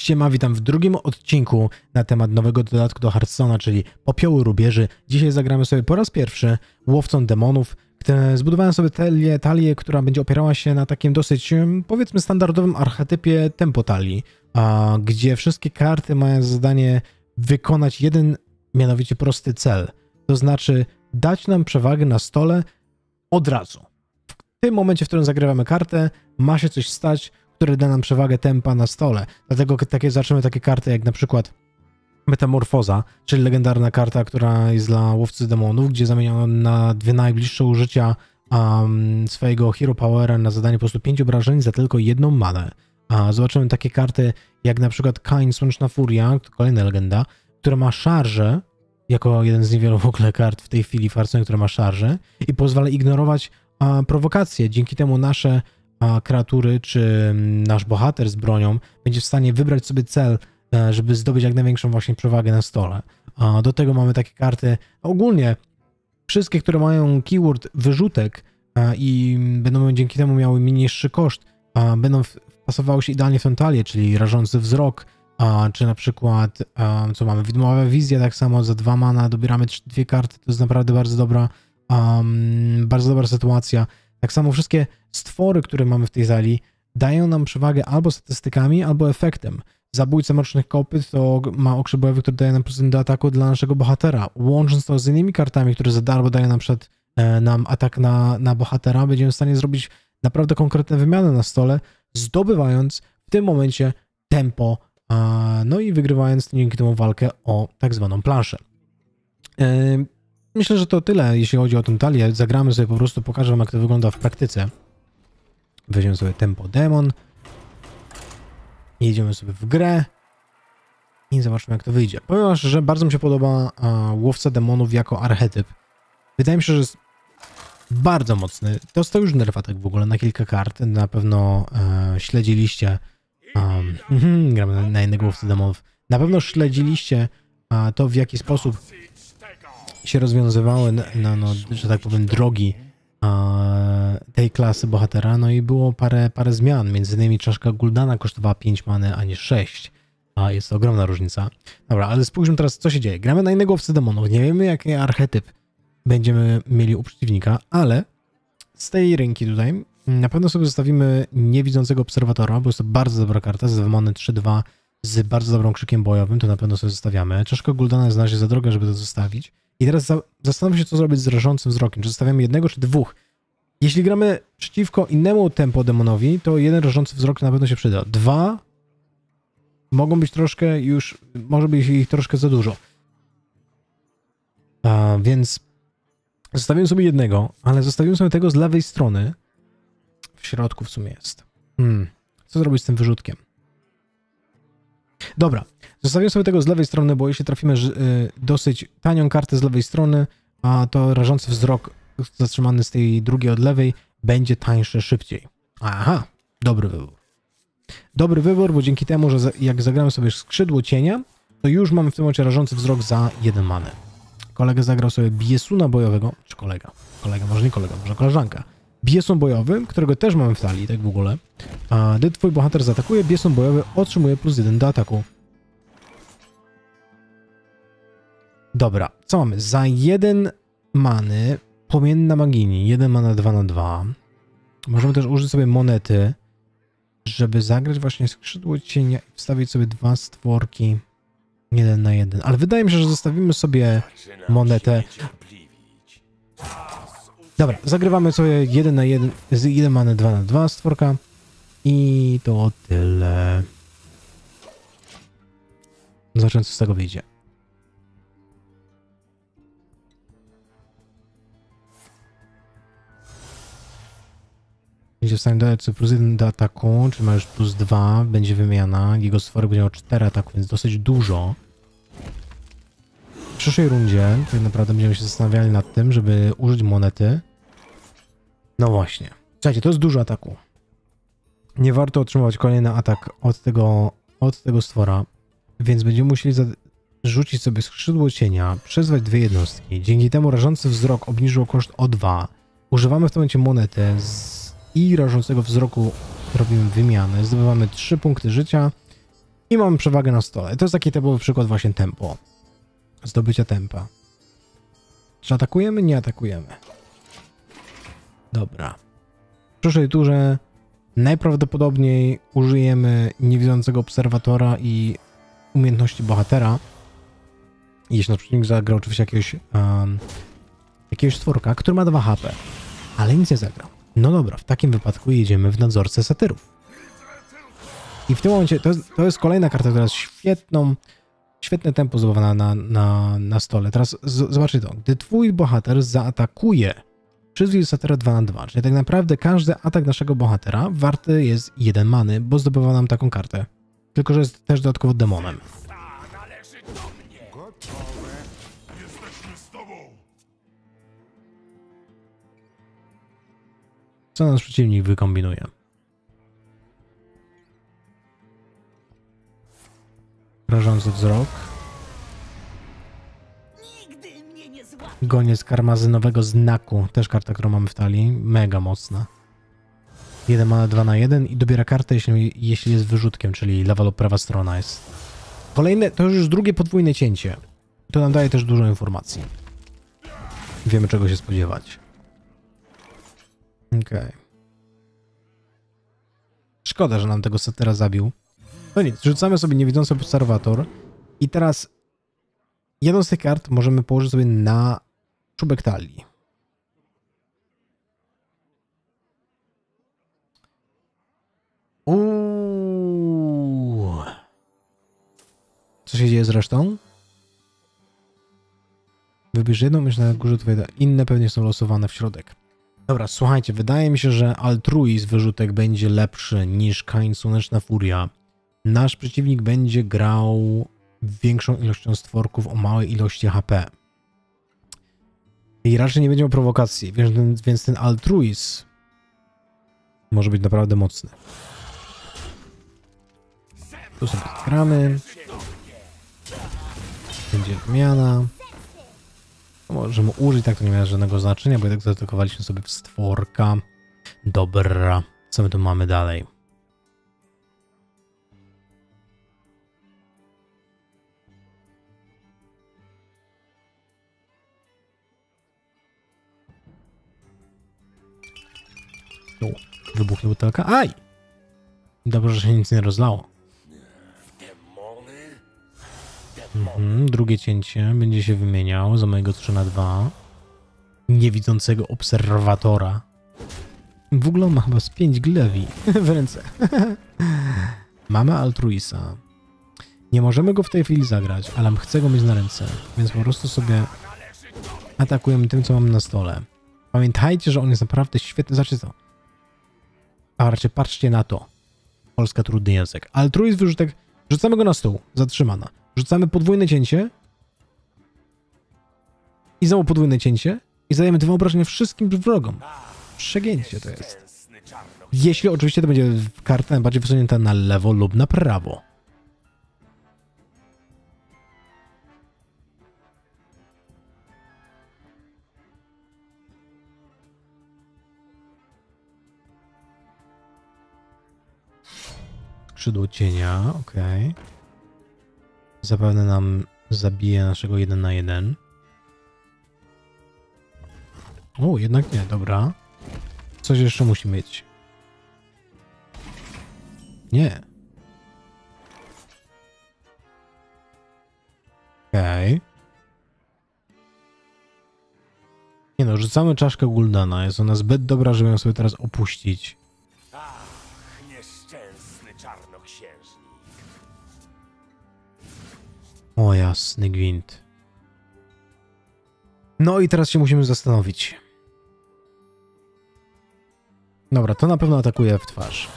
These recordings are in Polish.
Siema, witam w drugim odcinku na temat nowego dodatku do Hearthstone'a, czyli Popioły Rubieży. Dzisiaj zagramy sobie po raz pierwszy Łowcą Demonów. Zbudowałem sobie talię, która będzie opierała się na takim dosyć, powiedzmy, standardowym archetypie tempo talii, gdzie wszystkie karty mają zadanie wykonać jeden, mianowicie prosty cel. To znaczy dać nam przewagę na stole od razu. W tym momencie, w którym zagrywamy kartę, ma się coś stać, które da nam przewagę tempa na stole. Dlatego zobaczymy takie karty jak na przykład Metamorfoza, czyli legendarna karta, która jest dla Łowcy Demonów, gdzie zamieniono na dwie najbliższe użycia swojego Hero Powera na zadanie po prostu 5 obrażeń za tylko jedną manę. Zobaczymy takie karty jak na przykład Kain Słoneczna Furia, to kolejna legenda, która ma szarżę, jako jeden z niewielu w ogóle kart w tej chwili w Hearthstone, która ma szarżę i pozwala ignorować prowokacje. Dzięki temu nasze kreatury, czy nasz bohater z bronią będzie w stanie wybrać sobie cel, żeby zdobyć jak największą właśnie przewagę na stole. Do tego mamy takie karty, ogólnie wszystkie, które mają keyword wyrzutek i będą dzięki temu miały mniejszy koszt, będą wpasowały się idealnie w tą talię, czyli Rażący Wzrok, czy na przykład, co mamy, Widmowa Wizja, tak samo za 2 mana dobieramy 2 karty, to jest naprawdę bardzo dobra sytuacja. Tak samo wszystkie stwory, które mamy w tej talii, dają nam przewagę albo statystykami, albo efektem. Zabójca Mrocznych Kopyt to ma okrzyk bojowy, który daje nam procent do ataku dla naszego bohatera. Łącząc to z innymi kartami, które za darmo dają nam atak na bohatera, będziemy w stanie zrobić naprawdę konkretne wymiany na stole, zdobywając w tym momencie tempo, no i wygrywając dzięki temu walkę o tak zwaną planszę. Myślę, że to tyle, jeśli chodzi o tę talię. Zagramy sobie po prostu, pokażę wam, jak to wygląda w praktyce. Weźmiemy sobie Tempo Demon. Jedziemy sobie w grę. I zobaczmy, jak to wyjdzie. Powiem wam, że bardzo mi się podoba Łowca Demonów jako archetyp. Wydaje mi się, że jest bardzo mocny. Dostał już nerfatek w ogóle na kilka kart. Na pewno śledziliście... gramy na innego Łowcy Demonów. Na pewno śledziliście to, w jaki sposób się rozwiązywały, że tak powiem, drogi tej klasy bohatera, no i było parę zmian, między innymi czaszka Guldana kosztowała 5 many, a nie 6, jest to ogromna różnica. Dobra, ale spójrzmy teraz, co się dzieje. Gramy na innego Łowcę Demonów, nie wiemy, jaki archetyp będziemy mieli u przeciwnika, ale z tej ręki tutaj na pewno sobie zostawimy Niewidzącego Obserwatora, bo jest to bardzo dobra karta, z 2 many 3-2, z bardzo dobrym krzykiem bojowym, to na pewno sobie zostawiamy. Czaszka Guldana jest na razie za droga, żeby to zostawić. I teraz zastanówmy się, co zrobić z Rażącym Wzrokiem. Czy zostawiamy jednego, czy 2? Jeśli gramy przeciwko innemu tempo demonowi, to jeden Rażący Wzrok na pewno się przyda. 2 mogą być troszkę już, może być ich troszkę za dużo. Więc zostawimy sobie jednego, ale zostawimy sobie tego z lewej strony. W środku w sumie jest. Co zrobić z tym wyrzutkiem? Dobra, zostawię sobie tego z lewej strony, bo jeśli trafimy dosyć tanią kartę z lewej strony, to Rażący Wzrok zatrzymany z tej drugiej od lewej będzie tańszy szybciej. Aha, dobry wybór. Dobry wybór, bo dzięki temu, że jak zagramy sobie Skrzydło Cienia, to już mamy w tym momencie Rażący Wzrok za 1 manę. Kolega zagrał sobie Biesuna Bojowego, czy kolega, może nie kolega, może koleżanka. Biesun Bojowy, którego też mamy w talii, tak w ogóle. Gdy twój bohater zaatakuje, Biesun Bojowy otrzymuje +1 do ataku. Dobra, co mamy? Za 1 many Płomienna Magini, 1 mana 2/2. Możemy też użyć sobie monety, żeby zagrać właśnie Skrzydło Cienia i wstawić sobie 2 stworki 1/1. Ale wydaje mi się, że zostawimy sobie monetę. Dobra, zagrywamy sobie 1/1, z 1 many 2/2 stworka i to tyle. Zobaczymy, co z tego wyjdzie. Będzie w stanie dodać sobie +1 do ataku, czyli ma już +2, będzie wymiana. Jego stworek będzie miał 4 ataku, więc dosyć dużo. W przyszłej rundzie tak naprawdę będziemy się zastanawiali nad tym, żeby użyć monety. No właśnie. Słuchajcie, to jest dużo ataku. Nie warto otrzymywać kolejny atak od tego stwora, więc będziemy musieli rzucić sobie Skrzydło Cienia, przyzwać 2 jednostki. Dzięki temu Rażący Wzrok obniżył koszt o 2. Używamy w tym momencie monety i Rażącego Wzroku robimy wymianę. Zdobywamy 3 punkty życia I mamy przewagę na stole. To jest taki typowy przykład właśnie tempo. Zdobycia tempa. Czy atakujemy? Nie atakujemy. Dobra. W przyszłej turze najprawdopodobniej użyjemy niewidzącego obserwatora i umiejętności bohatera. Jeśli nasz przeciwnik zagrał oczywiście jakiegoś stworka, który ma 2 HP, ale nic nie zagrał. No dobra, w takim wypadku jedziemy w nadzorcę satyrów. I w tym momencie to jest kolejna karta, która jest świetne tempo zbudowana na stole. Teraz zobaczcie to. Gdy twój bohater zaatakuje, przyzwij satyra 2/2, czyli tak naprawdę każdy atak naszego bohatera warty jest 1 many, bo zdobywa nam taką kartę. Tylko że jest też dodatkowo demonem. Co nasz przeciwnik wykombinuje? Rażący wzrok. Goniec karmazynowego znaku. Też karta, którą mamy w talii. Mega mocna. 1 mana 2/1 i dobiera kartę, jeśli jest wyrzutkiem, czyli lewa lub prawa strona jest. Kolejne, to już drugie podwójne cięcie. To nam daje też dużo informacji. Wiemy, czego się spodziewać. Okej. Szkoda, że nam tego satyra zabił. No nic, rzucamy sobie niewidzący obserwator i teraz jedną z tych kart możemy położyć sobie na czubek talii. Co się dzieje z resztą? Wybierz jedną, myślę na górze twoje. Inne pewnie są losowane w środek. Dobra, słuchajcie, wydaje mi się, że altruizm wyrzutek będzie lepszy niż Kain Słoneczna Furia. Nasz przeciwnik będzie grał większą ilością stworków o małej ilości HP. I raczej nie będzie miał prowokacji, więc ten altruizm może być naprawdę mocny. Tu sobie gramy. Będzie wymiana. Możemy użyć, tak to nie ma żadnego znaczenia, bo i tak zaatakowaliśmy sobie w stworka. Dobra, co my tu mamy dalej? Wybuchnie butelka. Aj! Dobrze, że się nic nie rozlało. Drugie cięcie będzie się wymieniał za mojego 3/2. Niewidzącego obserwatora. W ogóle on ma chyba z 5 glewi w ręce. Mamy altruisa. Nie możemy go w tej chwili zagrać, ale chcę go mieć na ręce, więc po prostu sobie atakujemy tym, co mamy na stole. Pamiętajcie, że on jest naprawdę świetny. Zobaczcie to. A raczej patrzcie na to. Polska trudny język. Altruizm wyrzutek. Rzucamy go na stół. Zatrzymana. Rzucamy podwójne cięcie. I znowu podwójne cięcie. I zadajemy 2 obrażenia wszystkim wrogom. Przegięcie to jest. Jeśli oczywiście to będzie karta najbardziej wysunięta na lewo lub na prawo. Skrzydło cienia, okej. Zapewne nam zabije naszego 1/1. O, jednak nie, dobra. Coś jeszcze musi mieć. Nie. Okej. Nie no, rzucamy czaszkę Guldana. Jest ona zbyt dobra, żeby ją sobie teraz opuścić. O jasny gwint. No i teraz się musimy zastanowić. Dobra, to na pewno atakuje w twarz.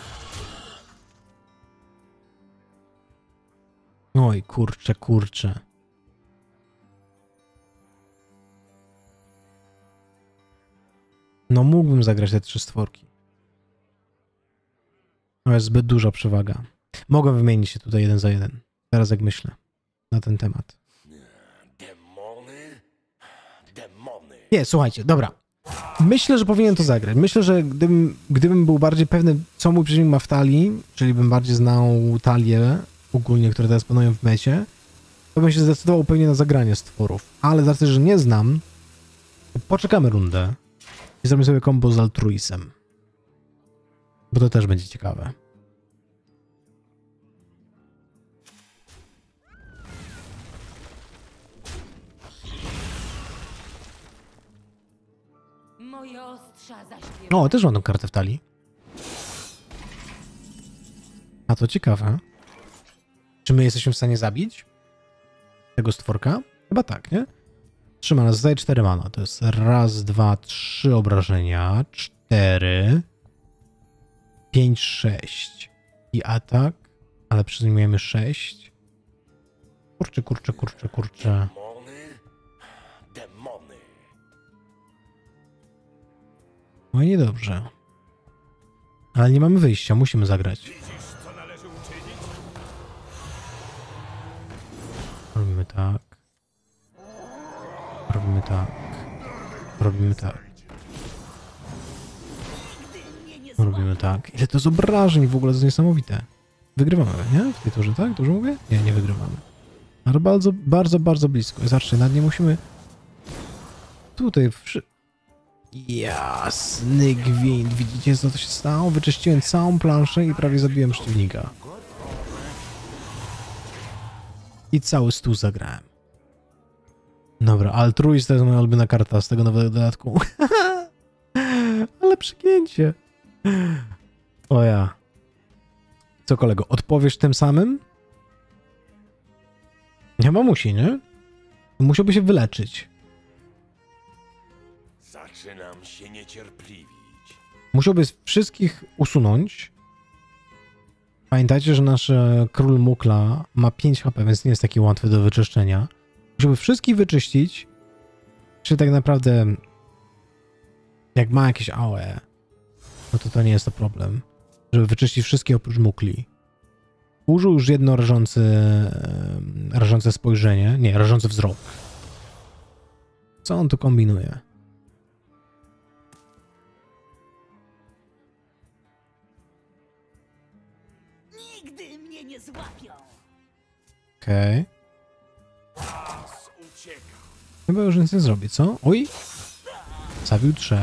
Oj, kurczę, kurczę. No mógłbym zagrać te 3 stworki. To jest zbyt duża przewaga. Mogę wymienić się tutaj 1 za 1. Teraz jak myślę na ten temat. Nie, słuchajcie, dobra. Myślę, że powinien to zagrać. Myślę, że gdybym był bardziej pewny, co mój przeciwnik ma w talii, czyli bym bardziej znał talię ogólnie, które teraz panują w mecie, to bym się zdecydował pewnie na zagranie stworów. Ale z racji, że nie znam, to poczekamy rundę i zrobimy sobie combo z Altruisem. Bo to też będzie ciekawe. Moje ostrza zaśpiewają. O, też mam tą kartę w talii. A to ciekawe. Czy my jesteśmy w stanie zabić tego stworka? Chyba tak, nie? 3 mana, zostaje 4 mana. To jest raz, 2, 3 obrażenia. 4, 5, 6. I atak, ale przyjmujemy 6. Kurczę. Demony. No i niedobrze. Ale nie mamy wyjścia, musimy zagrać. Widzisz, co należy uczynić? Robimy tak. Robimy tak. Robimy tak. Robimy tak. Ile to jest obrażeń w ogóle, to jest niesamowite. Wygrywamy, nie? W tej turze, tak? Dobrze mówię? Nie wygrywamy. Ale bardzo blisko. Zobaczcie, nawet nie musimy... Tutaj... Jasny gwint. Widzicie, co to się stało? Wyczyściłem całą planszę i prawie zabiłem przeciwnika. I cały stół zagrałem. Dobra, Altruist to jest moja ulubiona karta z tego nowego dodatku. Ale przegięcie. O ja. Co, kolego, odpowiesz tym samym? Chyba musi, nie? Musiałby się wyleczyć. Zaczynam się niecierpliwić. Musiałby wszystkich usunąć. Pamiętajcie, że nasz król Mukla ma 5 HP, więc nie jest taki łatwy do wyczyszczenia. Musiałby wszystkich wyczyścić. Czy tak naprawdę jak ma jakieś AOE, no to nie jest to problem. Żeby wyczyścić wszystkie oprócz Mukli. Użył już jedno rażące spojrzenie. Nie, rażący wzrok. Co on tu kombinuje? Nigdy mnie nie złapią. Okej. Czas ucieka. Chyba już nic nie zrobi, co? Oj! Zabił 3.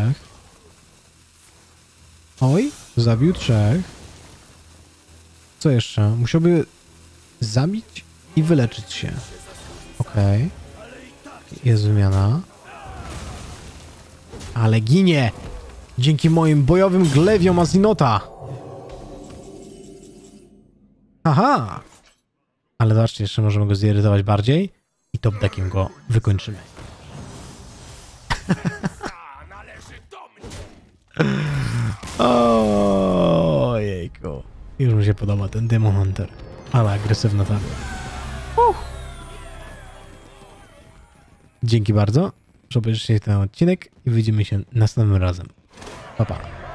Oj! Zabił 3. Co jeszcze? Musiałby zabić i wyleczyć się. Okej. Jest wymiana. Ale ginie! Dzięki moim bojowym glewiom Azinota! Aha! Ale zobaczcie, jeszcze możemy go zirytować bardziej i top deckiem go wykończymy. A należy do mnie. Ojejku. Już mi się podoba ten Demon Hunter. Ale agresywna tabla. Dzięki bardzo, że obejrzycie ten odcinek i widzimy się następnym razem. Pa, pa.